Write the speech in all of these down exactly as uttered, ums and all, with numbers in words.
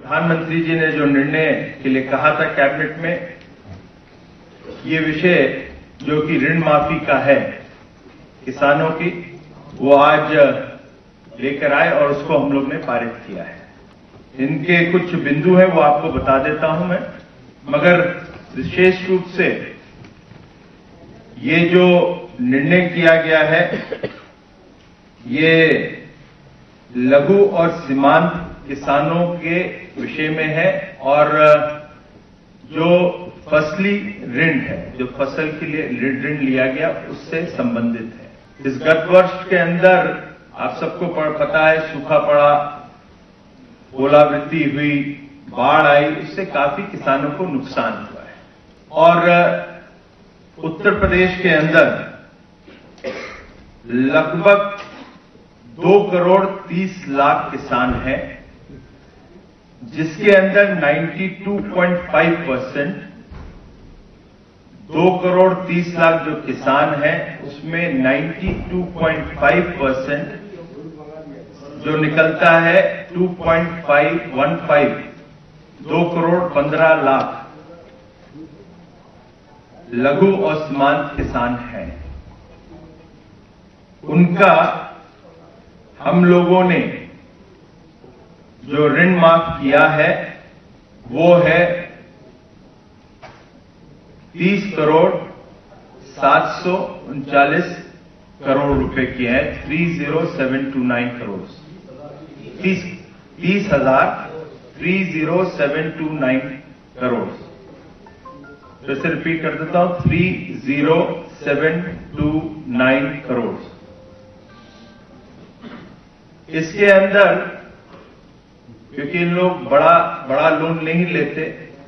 प्रधानमंत्री जी ने जो निर्णय के लिए कहा था कैबिनेट में, ये विषय जो कि ऋण माफी का है किसानों की, वो आज लेकर आए और उसको हम लोग ने पारित किया है। इनके कुछ बिंदु हैं वो आपको बता देता हूं मैं, मगर विशेष रूप से ये जो निर्णय किया गया है ये लघु और सीमांत किसानों के विषय में है और जो फसली ऋण है, जो फसल के लिए ऋण लिया गया उससे संबंधित है। इस गत वर्ष के अंदर आप सबको पता है सूखा पड़ा, ओलावृष्टि हुई, बाढ़ आई, उससे काफी किसानों को नुकसान हुआ है। और उत्तर प्रदेश के अंदर लगभग दो करोड़ तीस लाख किसान हैं, जिसके अंदर बानवे पॉइंट पाँच परसेंट दो करोड़ तीस लाख जो किसान हैं उसमें बानवे पॉइंट पाँच परसेंट जो निकलता है दो पॉइंट पाँच पंद्रह दो करोड़ पंद्रह लाख लघु और सीमांत किसान हैं। उनका हम लोगों ने जो ऋण माफ किया है वो है तीस करोड़ सात सौ उनचालीस करोड़ रुपए की है, तीस हजार सात सौ उनतीस करोड़, तीस तीस हजार तीस हजार सात सौ उनतीस करोड़। तो इसे रिपीट कर देता हूं, तीस हजार सात सौ उनतीस करोड़। इसके अंदर क्योंकि इन लोग बड़ा बड़ा लोन नहीं लेते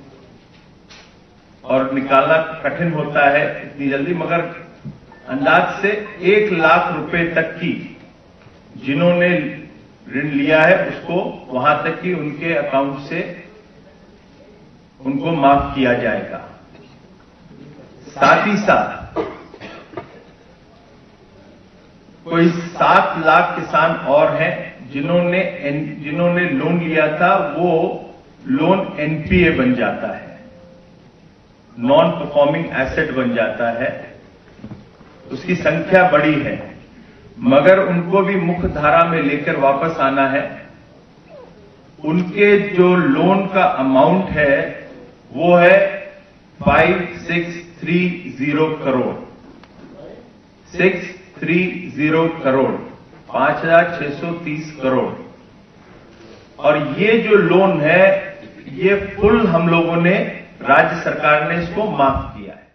और निकालना कठिन होता है इतनी जल्दी, मगर अंदाज से एक लाख रुपए तक की जिन्होंने ऋण लिया है उसको वहां तक की उनके अकाउंट से उनको माफ किया जाएगा। साथ ही साथ कोई सात लाख किसान और हैं जिन्होंने जिन्होंने लोन लिया था, वो लोन एनपीए बन जाता है, नॉन परफॉर्मिंग एसेट बन जाता है। उसकी संख्या बड़ी है, मगर उनको भी मुख्य धारा में लेकर वापस आना है। उनके जो लोन का अमाउंट है वो है five six three zero crore, six three zero crore, पांच हजार छह सौ तीस करोड़। और ये जो लोन है ये फुल हम लोगों ने, राज्य सरकार ने इसको माफ किया है।